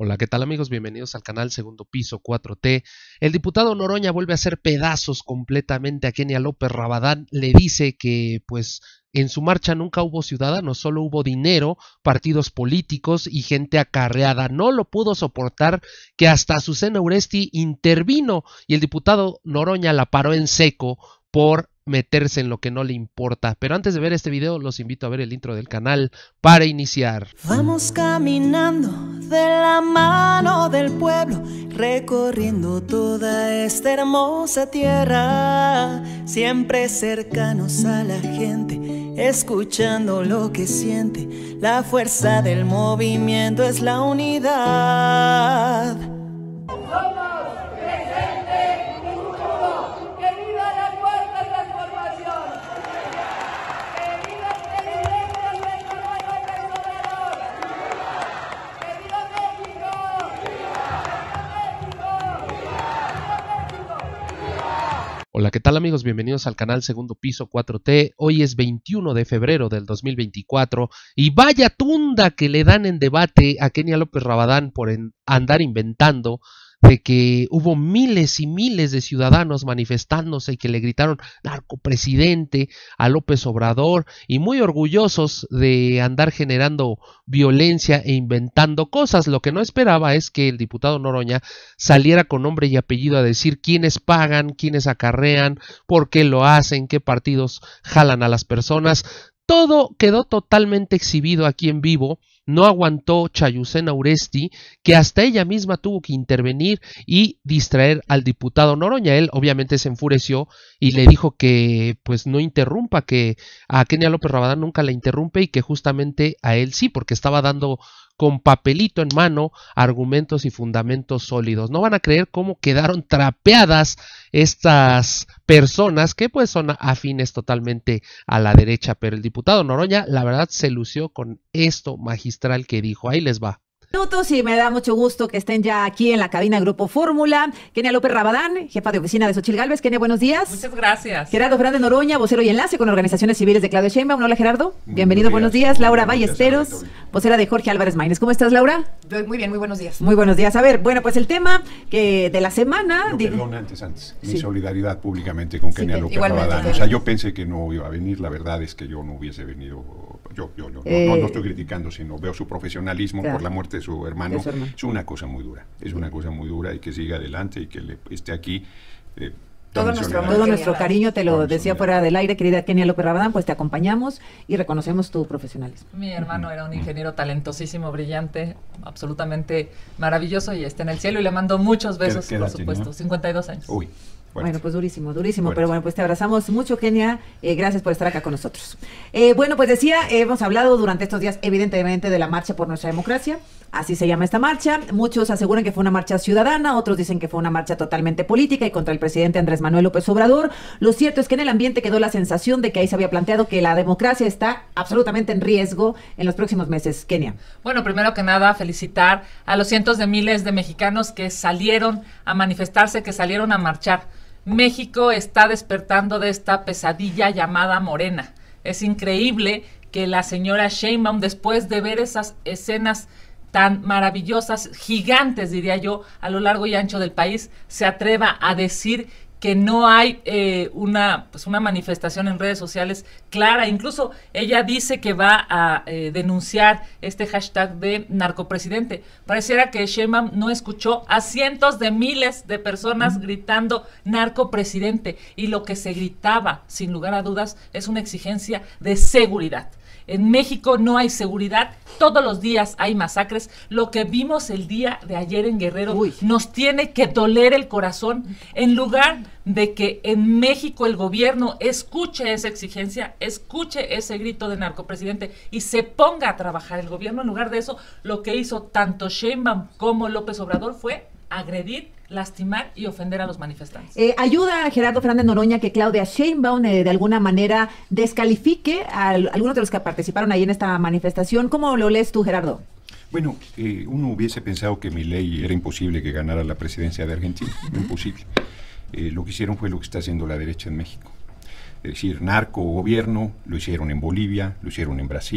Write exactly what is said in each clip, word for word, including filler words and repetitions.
Hola, ¿qué tal amigos? Bienvenidos al canal Segundo Piso cuatro T. El diputado Noroña vuelve a hacer pedazos completamente a Kenia López Rabadán. Le dice que pues en su marcha nunca hubo ciudadanos, solo hubo dinero, partidos políticos y gente acarreada. No lo pudo soportar que hasta Azucena Uresti intervino y el diputado Noroña la paró en seco por meterse en lo que no le importa. Pero antes de ver este video los invito a ver el intro del canal para iniciar. Vamos caminando de la mano del pueblo, recorriendo toda esta hermosa tierra, siempre cercanos a la gente, escuchando lo que siente. La fuerza del movimiento es la unidad. Hola, ¿qué tal amigos? Bienvenidos al canal Segundo Piso cuatro T. Hoy es veintiuno de febrero del dos mil veinticuatro y vaya tunda que le dan en debate a Kenia López Rabadán por en andar inventando de que hubo miles y miles de ciudadanos manifestándose y que le gritaron narcopresidente a López Obrador y muy orgullosos de andar generando violencia e inventando cosas. Lo que no esperaba es que el diputado Noroña saliera con nombre y apellido a decir quiénes pagan, quiénes acarrean, por qué lo hacen, qué partidos jalan a las personas. Todo quedó totalmente exhibido aquí en vivo. No aguantó Azucena Uresti, que hasta ella misma tuvo que intervenir y distraer al diputado Noroña. Él obviamente se enfureció y le dijo que pues no interrumpa, que a Kenia López Rabadán nunca la interrumpe y que justamente a él sí, porque estaba dando con papelito en mano argumentos y fundamentos sólidos. No van a creer cómo quedaron trapeadas estas personas que pues son afines totalmente a la derecha, pero el diputado Noroña la verdad se lució con esto magistral que dijo. Ahí les va. Minutos y me da mucho gusto que estén ya aquí en la cabina de Grupo Fórmula. Kenia López Rabadán, jefa de oficina de Xochitl Gálvez. Kenia, buenos días. Muchas gracias. Gerardo Fernández Noroña, vocero y enlace con organizaciones civiles de Claudia Sheinbaum. Hola, Gerardo. Muy Bienvenido, buenos días. buenos días. Laura Muy buenos Ballesteros, días, vocera de Jorge Álvarez Maínez. ¿Cómo estás, Laura? Muy bien, muy buenos días. Muy buenos días. A ver, bueno, pues el tema que de la semana... No, digo, perdón, antes, antes. Sí. Mi solidaridad públicamente con Sí, Kenia que- López igualmente, Rabadán. O sea, igualmente. yo pensé que no iba a venir. La verdad es que yo no hubiese venido. Yo, yo, yo no, Eh, no, no estoy criticando, sino veo su profesionalismo claro. por la muerte de su hermano. De su hermano. Es una cosa muy dura. Es una cosa muy dura y que siga adelante y que le, esté aquí. eh, Todo toda mi nuestro solidaridad. amor. todo Kenia, nuestro cariño, te lo Toda mi decía solidaridad. fuera del aire, querida Kenia López Rabadán, pues te acompañamos y reconocemos tu profesionalismo. Mi hermano era un ingeniero talentosísimo, brillante, absolutamente maravilloso y está en el cielo y le mando muchos besos, qué por edad supuesto. tenía? cincuenta y dos años. Uy. Bueno, Fuerte. pues durísimo, durísimo, Fuerte. pero bueno, pues te abrazamos mucho, Kenia, eh, gracias por estar acá con nosotros. Eh, bueno, pues decía, hemos hablado durante estos días evidentemente de la marcha por nuestra democracia, así se llama esta marcha, muchos aseguran que fue una marcha ciudadana, otros dicen que fue una marcha totalmente política y contra el presidente Andrés Manuel López Obrador. Lo cierto es que en el ambiente quedó la sensación de que ahí se había planteado que la democracia está absolutamente en riesgo en los próximos meses. Kenia. Bueno, primero que nada, felicitar a los cientos de miles de mexicanos que salieron a manifestarse, que salieron a marchar. México está despertando de esta pesadilla llamada Morena. Es increíble que la señora Sheinbaum, después de ver esas escenas tan maravillosas, gigantes, diría yo, a lo largo y ancho del país, se atreva a decir que no hay eh, una, pues una manifestación en redes sociales clara. Incluso ella dice que va a eh, denunciar este hashtag de narcopresidente. Pareciera que Sheinbaum no escuchó a cientos de miles de personas mm. gritando narcopresidente. Y lo que se gritaba, sin lugar a dudas, es una exigencia de seguridad. En México no hay seguridad, todos los días hay masacres. Lo que vimos el día de ayer en Guerrero Uy. nos tiene que doler el corazón. En lugar de que en México el gobierno escuche esa exigencia, escuche ese grito de narcopresidente y se ponga a trabajar el gobierno, en lugar de eso, lo que hizo tanto Sheinbaum como López Obrador fue agredir, lastimar y ofender a los manifestantes. Eh, ayuda a Gerardo Fernández Noroña que Claudia Sheinbaum eh, de alguna manera descalifique a algunos de los que participaron ahí en esta manifestación. ¿Cómo lo lees tú, Gerardo? Bueno, eh, uno hubiese pensado que Milei era imposible que ganara la presidencia de Argentina. Imposible. Eh, lo que hicieron fue lo que está haciendo la derecha en México. Es decir, narco gobierno, lo hicieron en Bolivia, lo hicieron en Brasil,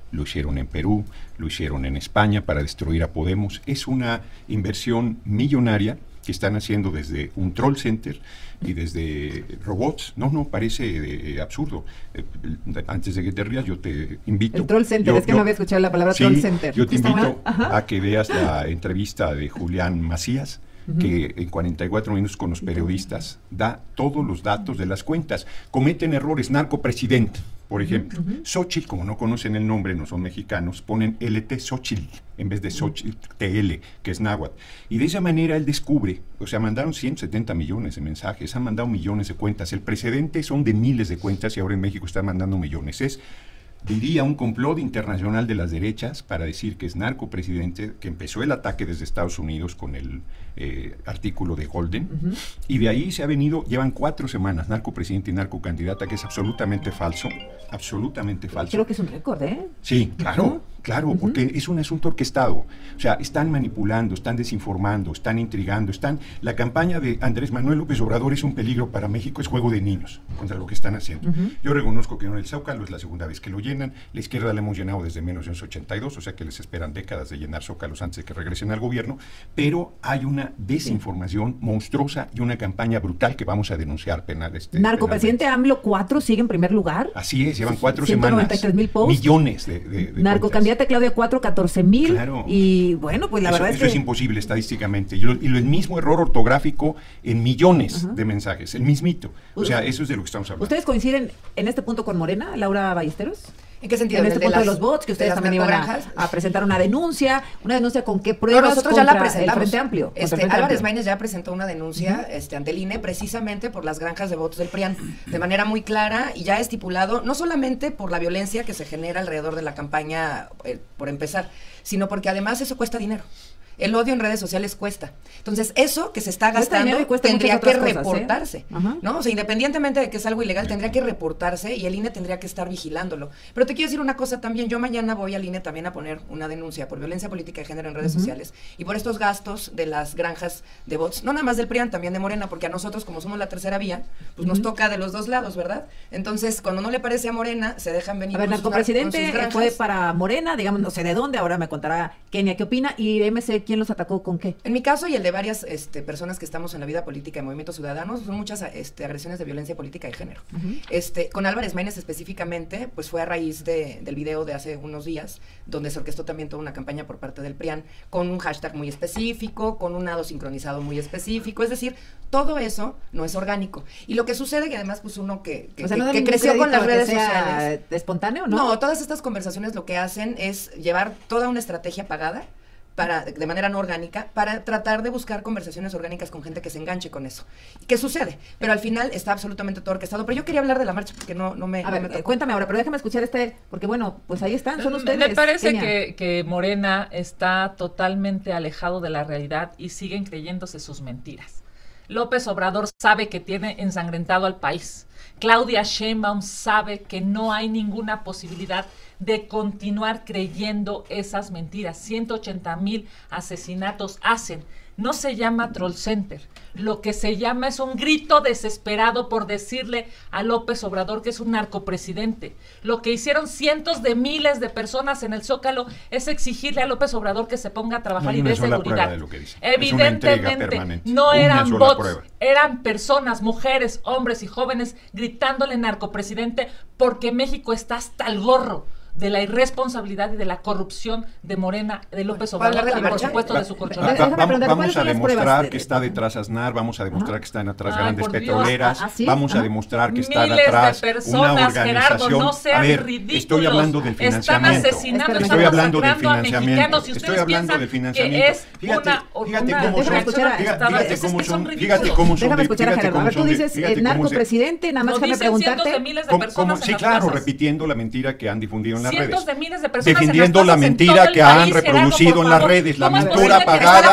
lo hicieron en Perú, lo hicieron en España para destruir a Podemos. Es una inversión millonaria que están haciendo desde un troll center y desde robots. No, no, parece eh, absurdo. Eh, antes de que te rías, yo te invito... El troll center, yo, es que yo, no había escuchado la palabra sí, troll center. Yo te invito Ajá. a que veas la entrevista de Julián Macías, que en cuarenta y cuatro minutos con los periodistas da todos los datos de las cuentas. Cometen errores, narcopresidente, por ejemplo. Uh-huh. Xochitl, como no conocen el nombre, no son mexicanos, ponen L T Xochitl en vez de Xochitl T L, que es náhuatl. Y de esa manera él descubre, o sea, mandaron ciento setenta millones de mensajes, han mandado millones de cuentas. El precedente son de miles de cuentas y ahora en México están mandando millones. Es, diría, un complot internacional de las derechas para decir que es narcopresidente, que empezó el ataque desde Estados Unidos con el eh, artículo de Golden, uh-huh. y de ahí se ha venido, llevan cuatro semanas, narcopresidente y narcocandidata, que es absolutamente falso, absolutamente falso. Creo que es un récord, ¿eh? Sí, claro. Uh-huh. Claro, uh-huh. porque es un asunto orquestado. O sea, están manipulando, están desinformando, están intrigando, están... La campaña de Andrés Manuel López Obrador es un peligro para México, es juego de niños contra lo que están haciendo. Uh-huh. Yo reconozco que en el Zócalo es la segunda vez que lo llenan. La izquierda la hemos llenado desde mil novecientos ochenta y dos, o sea que les esperan décadas de llenar Zócalos antes de que regresen al gobierno, pero hay una desinformación sí. monstruosa y una campaña brutal que vamos a denunciar penal. Este, Narcopresidente AMLO cuatro sigue en primer lugar. Así es, llevan cuatro ciento noventa y tres semanas. Mil posts. Millones de, de, de Narcocandidata Claudia cuatro, catorce mil. Claro. Y bueno, pues la eso, verdad es eso que... es imposible estadísticamente. Y, lo, y lo, el mismo error ortográfico en millones uh-huh. de mensajes, el mismito. O sea, eso es de lo que estamos hablando. ¿Ustedes coinciden en este punto con Morena, Laura Ballesteros? ¿En qué sentido? En este de punto las, de los bots, que ustedes también iban a, a presentar una denuncia, una denuncia con qué pruebas. No, nosotros ya la presentamos. El Frente Amplio. Este, Frente Álvarez Amplio. Maínez ya presentó una denuncia uh-huh. este, ante el I N E precisamente por las granjas de votos del P R I A N, de manera muy clara y ya estipulado, no solamente por la violencia que se genera alrededor de la campaña, eh, por empezar, sino porque además eso cuesta dinero. El odio en redes sociales cuesta. Entonces, eso que se está gastando tendría que reportarse, ¿eh? uh-huh. ¿no? O sea, independientemente de que es algo ilegal, tendría que reportarse y el I N E tendría que estar vigilándolo. Pero te quiero decir una cosa también. Yo mañana voy al I N E también a poner una denuncia por violencia política de género en redes uh-huh. sociales y por estos gastos de las granjas de bots, no nada más del P R I A N, también de Morena, porque a nosotros, como somos la tercera vía, pues uh-huh. nos toca de los dos lados, ¿verdad? Entonces, cuando no le parece a Morena, se dejan venir. A ver, narcopresidente fue para Morena, digamos, no sé de dónde, ahora me contará Kenia qué opina, y M C, ¿quién los atacó con qué? En mi caso y el de varias este, personas que estamos en la vida política y movimientos ciudadanos, son muchas este, agresiones de violencia política de género. Uh-huh. este, con Álvarez Maínez específicamente, pues fue a raíz de, del video de hace unos días, donde se orquestó también toda una campaña por parte del P R I A N, con un hashtag muy específico, con un nado sincronizado muy específico, es decir, todo eso no es orgánico. Y lo que sucede, que además pues uno que, que, o sea, que, no que creció con las redes sea sociales. ¿Espontáneo, no? No, todas estas conversaciones lo que hacen es llevar toda una estrategia pagada, para, de manera no orgánica, para tratar de buscar conversaciones orgánicas con gente que se enganche con eso. ¿Qué sucede? Pero al final está absolutamente todo orquestado. Pero yo quería hablar de la marcha porque no, no me... A no ver, me tocó. Cuéntame ahora, pero déjame escuchar este, porque bueno, pues ahí están, son ustedes. Me parece que, que Morena está totalmente alejado de la realidad y siguen creyéndose sus mentiras. López Obrador sabe que tiene ensangrentado al país. Claudia Sheinbaum sabe que no hay ninguna posibilidad de continuar creyendo esas mentiras. ciento ochenta mil asesinatos hacen. No se llama troll center. Lo que se llama es un grito desesperado por decirle a López Obrador que es un narcopresidente. Lo que hicieron cientos de miles de personas en el Zócalo es exigirle a López Obrador que se ponga a trabajar no y dé seguridad. De lo que dice. Evidentemente no eran bots, prueba. Eran personas, mujeres, hombres y jóvenes gritándole narcopresidente porque México está hasta el gorro de la irresponsabilidad y de la corrupción de Morena, de López Obrador y por supuesto de su colchoneta. Va, va, vamos, vamos a demostrar que está detrás Aznar, vamos a demostrar ¿Ah? que están atrás Ay, grandes petroleras, ¿Ah, sí? vamos ¿Ah? a demostrar que están Miles atrás de personas, una organización. Gerardo, no sean a ver, ridículos. estoy hablando del financiamiento. Están asesinando, estoy están hablando del financiamiento. Si estoy hablando del financiamiento. Fíjate, fíjate cómo son, fíjate cómo son, fíjate cómo son. Déjame escuchar a Gerardo. A ver, tú dices narcopresidente, nada más déjame preguntarte. Sí, claro, repitiendo la mentira que han difundido en las redes. Cientos de miles de defendiendo la mentira que han reproducido en las redes, la mentira pagada.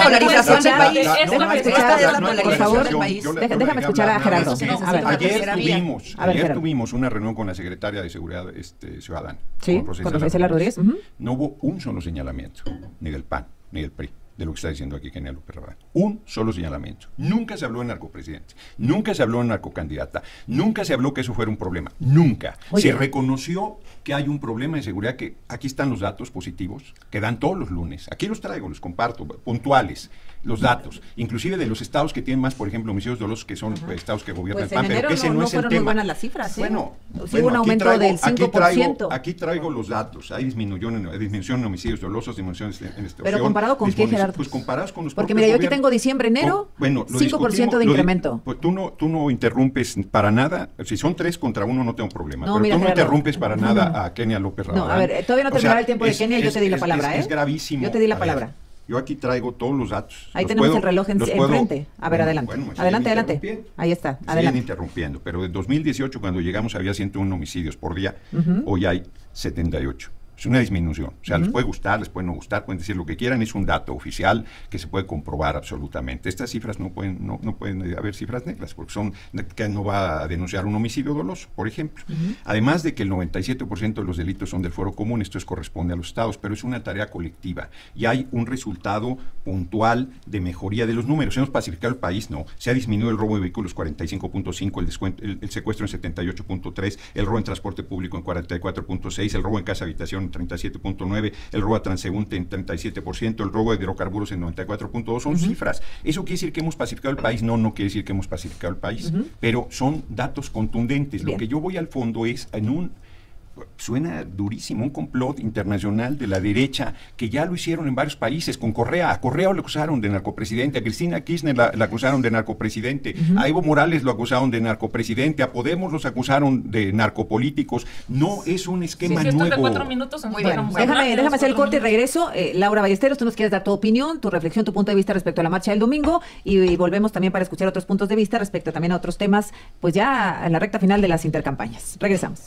Déjame escuchar a Gerardo. Ayer tuvimos, ayer tuvimos una reunión con la secretaria de Seguridad este, Ciudadana. Sí, con Rosicela Rodríguez. No hubo un solo señalamiento, ni del P A N, ni del P R I. de lo que está diciendo aquí Kenia López Rabadán. Un solo señalamiento. Nunca se habló de narcopresidente, nunca se habló de narcocandidata, nunca se habló que eso fuera un problema, nunca. Oye. Se reconoció que hay un problema de seguridad, que aquí están los datos positivos, que dan todos los lunes. Aquí los traigo, los comparto, puntuales, los datos, inclusive de los estados que tienen más, por ejemplo, homicidios dolosos, que son uh-huh. estados que gobiernan pues el P A N, en pero enero ese no, no, no es el fueron tema. muy buenas las cifras, ¿eh? Bueno, sí, bueno, hubo un aumento traigo, del cinco por ciento. Aquí traigo, aquí traigo los datos, hay disminución en, disminución en homicidios dolosos, disminución en extorsión. Pero comparado con qué, Gerardo? Pues comparados con los Porque mira, yo aquí tengo diciembre, enero, con, bueno, cinco por ciento de incremento. Di, pues tú no, tú no interrumpes para nada, si son tres contra uno no tengo problema, no, pero mira, tú no Gerardo, interrumpes para no, nada no. a Kenia López Rabadán. No, a ver, todavía no terminaba o sea, el tiempo de es, Kenia y yo te di la palabra, es, ¿eh? Es gravísimo. Yo te di la a palabra. Ver, yo aquí traigo todos los datos. Ahí los tenemos puedo, el reloj en, enfrente. A ver, adelante. Bueno, adelante, adelante. Ahí está, siguen adelante. interrumpiendo, pero en dos mil dieciocho, cuando llegamos, había ciento uno homicidios por día, uh-huh. hoy hay setenta y ocho. Es una disminución. O sea, uh-huh. les puede gustar, les puede no gustar, pueden decir lo que quieran, es un dato oficial que se puede comprobar absolutamente. Estas cifras no pueden, no, no pueden haber cifras negras, porque son que no va a denunciar un homicidio doloso, por ejemplo. Uh-huh. Además de que el noventa y siete por ciento de los delitos son del fuero común, esto es, corresponde a los estados, pero es una tarea colectiva y hay un resultado puntual de mejoría de los números. Hemos pacificado el país, no. Se ha disminuido el robo de vehículos cuarenta y cinco punto cinco, el, el, el secuestro en setenta y ocho punto tres, el robo en transporte público en cuarenta y cuatro punto seis, el robo en casa habitación en treinta y siete punto nueve, el robo a transeúnte en treinta y siete por ciento, el robo de hidrocarburos en noventa y cuatro punto dos, son uh-huh. cifras. ¿Eso quiere decir que hemos pacificado el país? No, no quiere decir que hemos pacificado el país, uh-huh. pero son datos contundentes. Bien. Lo que yo voy al fondo es en un suena durísimo, un complot internacional de la derecha, que ya lo hicieron en varios países, con Correa. A Correa lo acusaron de narcopresidente, a Cristina Kirchner la, la acusaron de narcopresidente, uh-huh. a Evo Morales lo acusaron de narcopresidente, a Podemos los acusaron de narcopolíticos. No es un esquema sí, sí, nuevo. De cuatro minutos, muy bien. Déjame, déjame hacer el corte y regreso. Eh, Laura Ballesteros, tú nos quieres dar tu opinión, tu reflexión, tu punto de vista respecto a la marcha del domingo, y, y volvemos también para escuchar otros puntos de vista respecto también a otros temas, pues ya en la recta final de las intercampañas. Regresamos.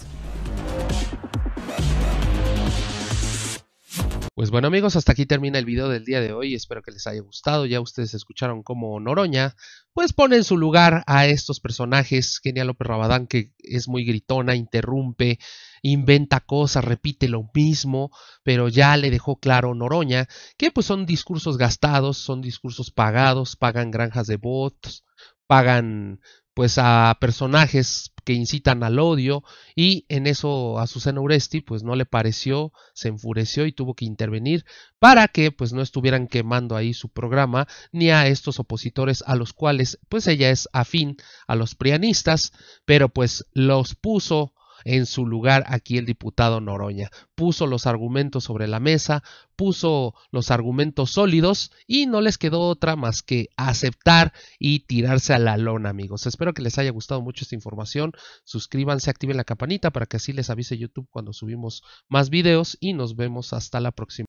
Pues bueno amigos, hasta aquí termina el video del día de hoy, espero que les haya gustado. Ya ustedes escucharon cómo Noroña pues pone en su lugar a estos personajes. Kenia López Rabadán, que es muy gritona, interrumpe, inventa cosas, repite lo mismo, pero ya le dejó claro Noroña que pues son discursos gastados, son discursos pagados, pagan granjas de bots, pagan pues a personajes que incitan al odio, y en eso Azucena Uresti pues no le pareció, se enfureció y tuvo que intervenir para que pues no estuvieran quemando ahí su programa ni a estos opositores a los cuales pues ella es afín, a los prianistas, pero pues los puso en su lugar aquí el diputado Noroña. Puso los argumentos sobre la mesa, puso los argumentos sólidos y no les quedó otra más que aceptar y tirarse a la lona, amigos. Espero que les haya gustado mucho esta información. Suscríbanse, activen la campanita para que así les avise YouTube cuando subimos más videos y nos vemos hasta la próxima.